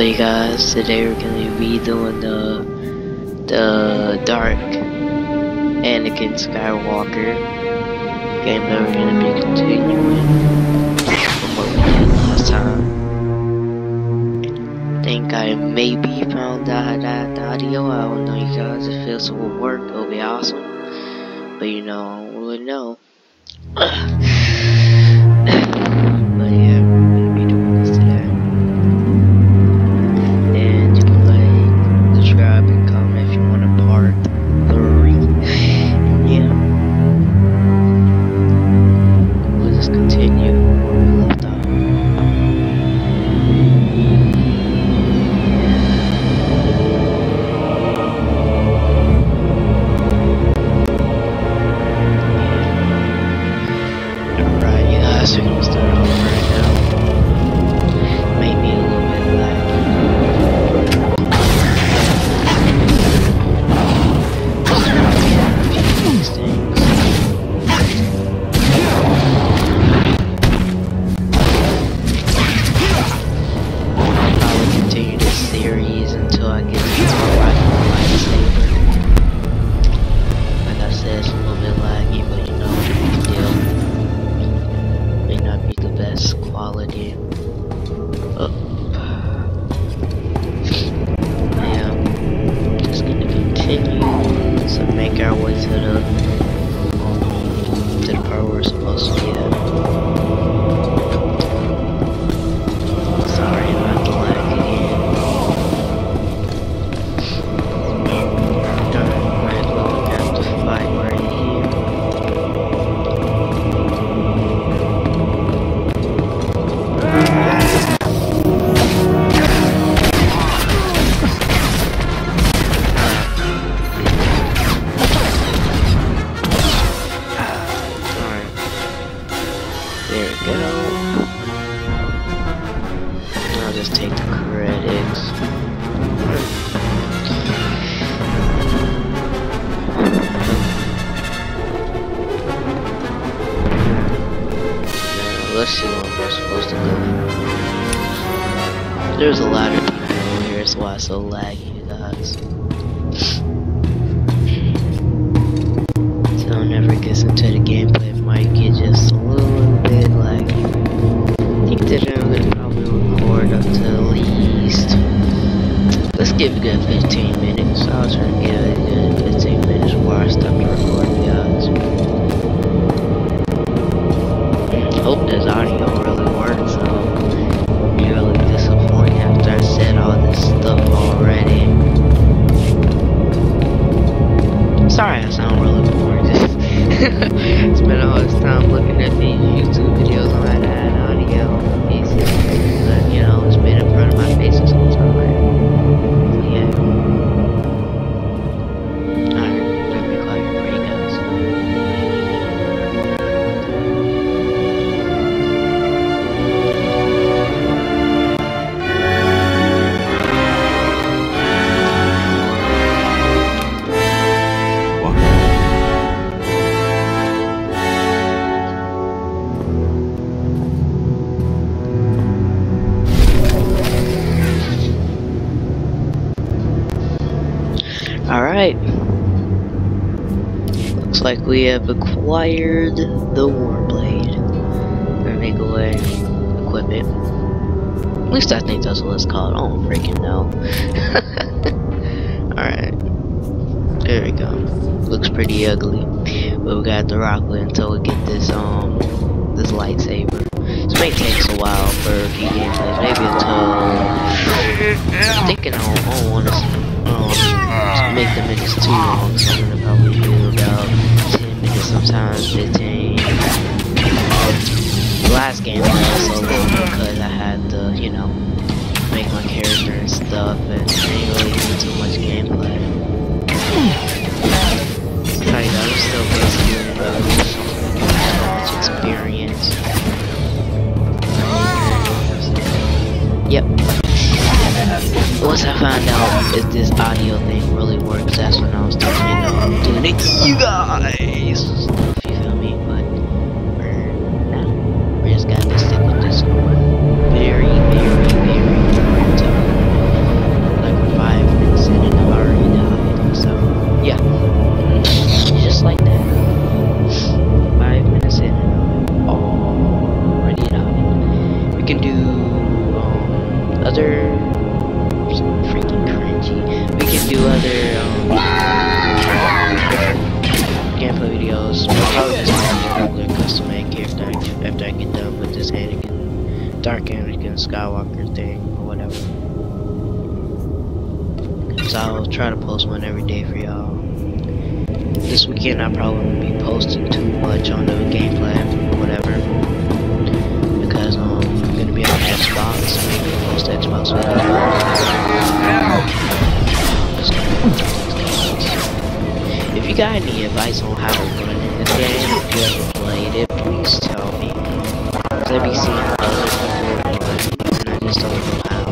you guys, today we're gonna be doing the Dark Anakin Skywalker game that we're gonna be continuing from what we did last time. I think I maybe found out that the audio. I don't know, you guys. If this will work, it'll be awesome. But you know, I don't really know. But yeah, we're gonna be doing this today. And you can like, subscribe, and comment if you want a part 3. Yeah. We'll just continue where we left off. Alright, you guys, we're gonna start off right now. Might be a little bit laggy. These things. I'll probably continue this series until I get to the lightsaber. Like I said, it's a little bit laggy, but you know, still may not be the best quality. Yeah, just gonna continue to make our way to the part we're supposed to be at. Sorry about the lag again. Alright, we're gonna have to fight right here. There we go. I'll just take the credits. Now, let's see where we're supposed to go. There's a lot of people over here, that's why it's so laggy, you guys. So whenever it gets into the gameplay, it might get just a little bit laggy. I think that I'm gonna probably record up to at least, let's give it a good 15 minutes. I'll try to give it a good 15 minutes before I stop the recording, guys. Hope this audio really works. I'll be really disappointed after I said all this stuff already. Sorry I sound really boring. Spent all this time looking at these YouTube videos on how to add audio pieces, but you know, it's been in front of my face this whole time. So yeah. Alright, let me call you free, guys. Alright. Looks like we have acquired the Warblade. We're gonna go away, equip it. At least I think that's what it's called. I don't freaking know. Alright. There we go. Looks pretty ugly. But we got to rock with until we get this this lightsaber. This may take a while for the gameplay. Maybe until I'm thinking I don't want to make the minutes too long, so I'm gonna probably do about 10 minutes, sometimes 15. The last game was so long because I had to, you know, make my character and stuff, and I didn't really do too much gameplay. Like, I'm still basically so much experience. Yep. Once I found out if this audio thing really works, that's when I was talking to it, you guys. If you feel me, but we just got to stick with this very, very, very important. other freaking cringy. We can do other gameplay videos. We'll probably just make a regular custom made character after I get done with this Anakin, Dark Anakin Skywalker thing or whatever. So I'll try to post one every day for y'all. This weekend I probably won't be posting too much on the gameplay or whatever, because I'm gonna be on Xbox, maybe post Xbox videos. If you got any advice on how to run in this game, if you ever played it, please tell me. Cause I be seeing other people run, and I just don't know how.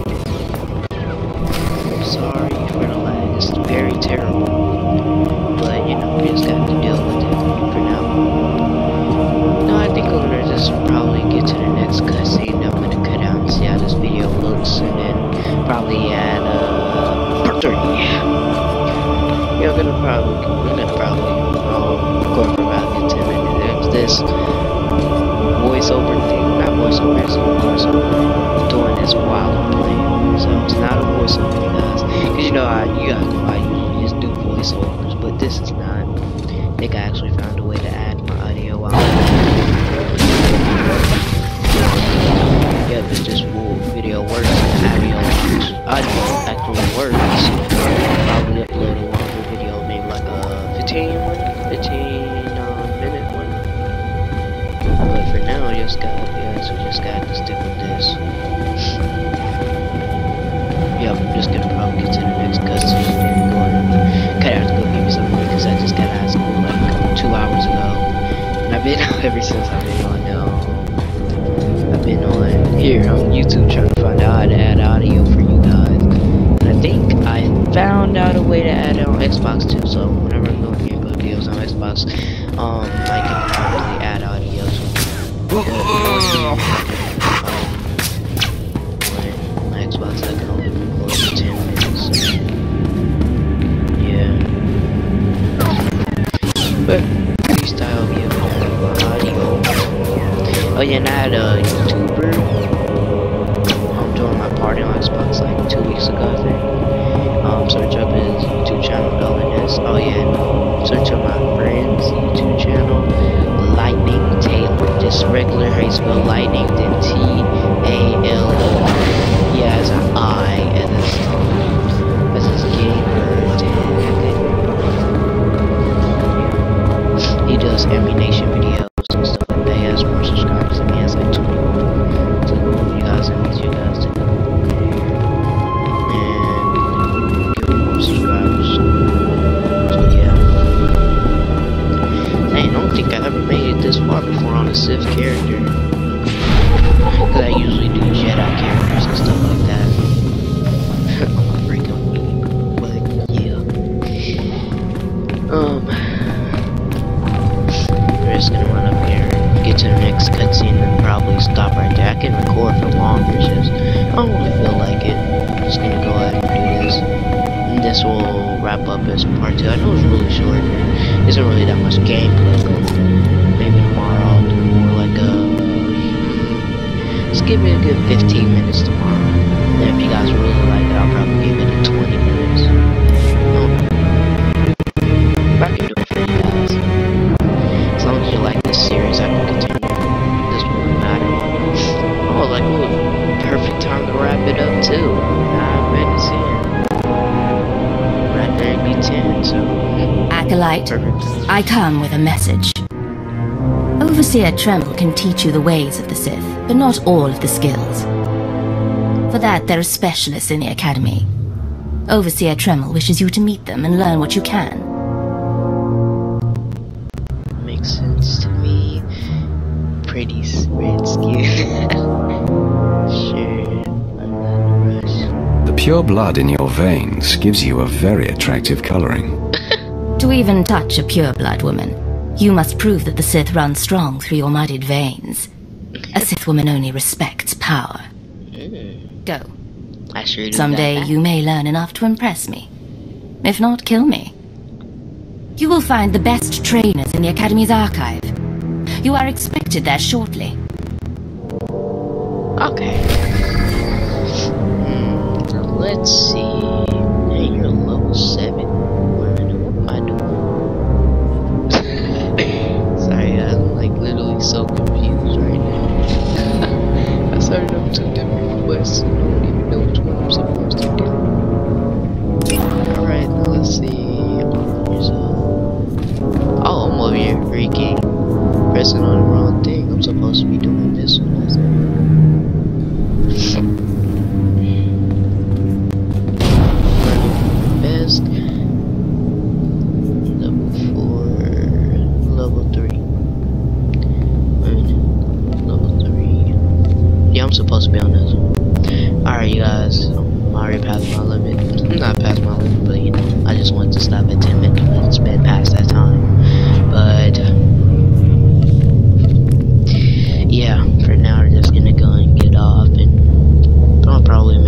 I'm sorry for the lag, it's very terrible. But you know, we just got to deal with it for now. No, I think we're gonna just probably get to the next cutscene. I'm gonna cut out and see how this video looks, and then probably add part 3. Yeah, we're gonna probably record for about 10 minutes. This voiceover thing, not voiceover, it's a voiceover. I'm doing this while I'm playing, so it's not a voiceover, you guys. Cause you know, you guys know I usually just do voiceovers, but this is not. I think I actually found a way to add my audio while I'm playing. Yeah, but this video works, the audio actually works. Probably upload a longer video, maybe like a 15 minute one. But for now, we just got to stick with this. Yeah, I'm just gonna probably get to the next cutscene and go and cut out to go give me some money, because I just got out of school like 2 hours ago. And I've been ever since I've been on here on YouTube trying to find out how to add audio for you guys. And I think I found out a way to add it on Xbox too, so whenever I'm doing gameplay videos on Xbox, I can probably add audio. My Xbox I can only record for 10 minutes. So yeah. But freestyle video audio. Oh yeah, and I had a YouTuber join my party on Xbox like 2 weeks ago, I think. Search up his YouTube channel, LNS. Oh yeah, and search up my friend's YouTube channel, Lightning Taylor. Just regular how you spell lightning, then T-A-L-E. He has an I as his gamer. He does ammunition videos and stuff like that. He has more subscribers than me. He has like 21. So you guys, I need you guys to go over there and give him more subscribers. So yeah. I don't think I ever made it this far before on a Sith character. Because I usually do Jedi characters and stuff like that. I'm freaking weak, but yeah. We're just gonna run up here, get to the next cutscene, and probably stop right there. I can record for longer, it's just I don't really feel like it. I'm just gonna go ahead and do this. And this will wrap up as part 2. I know it's really short, there isn't really that much gameplay, but maybe tomorrow I'll do more like just give me a good 15 minutes tomorrow. And if you guys really like it, I'll probably give it a 20 minutes. If I can do it for you guys. As long as you like this series, I can continue. This won't matter. Oh, like, ooh, perfect time to wrap it up too. 9 minutes in. Right there, it'd be 10, so. Acolyte, perfect. I come with a message. Overseer Tremble can teach you the ways of the Sith, but not all of the skills. For that, there are specialists in the Academy. Overseer Tremble wishes you to meet them and learn what you can. Makes sense to me. Pretty red skin. Sure, I'm not in a rush. The pure blood in your veins gives you a very attractive coloring. To even touch a pure-blood woman, you must prove that the Sith runs strong through your muddied veins. A Sith woman only respects power. Go. I sure do. Someday you may learn enough to impress me. If not, kill me. You will find the best trainers in the Academy's archive. You are expected there shortly. Okay. let's see. Hey, you're level 7. What am I doing? Sorry guys, I'm like literally so confused right now. I started up 2 different quests and I don't even know which one I'm supposed to do. Alright, now let's see. Oh, I'm over here freaking pressing on the wrong thing. I'm supposed to be doing this one. Best level 4, level 3. Level 3. Yeah, I'm supposed to be on this one. Alright, you guys. I'm already past my limit. I'm not past my limit, but you know, I just wanted to stop at 10 minutes, but it's been past that time. But yeah, for now we're just gonna go and get off, and I'll probably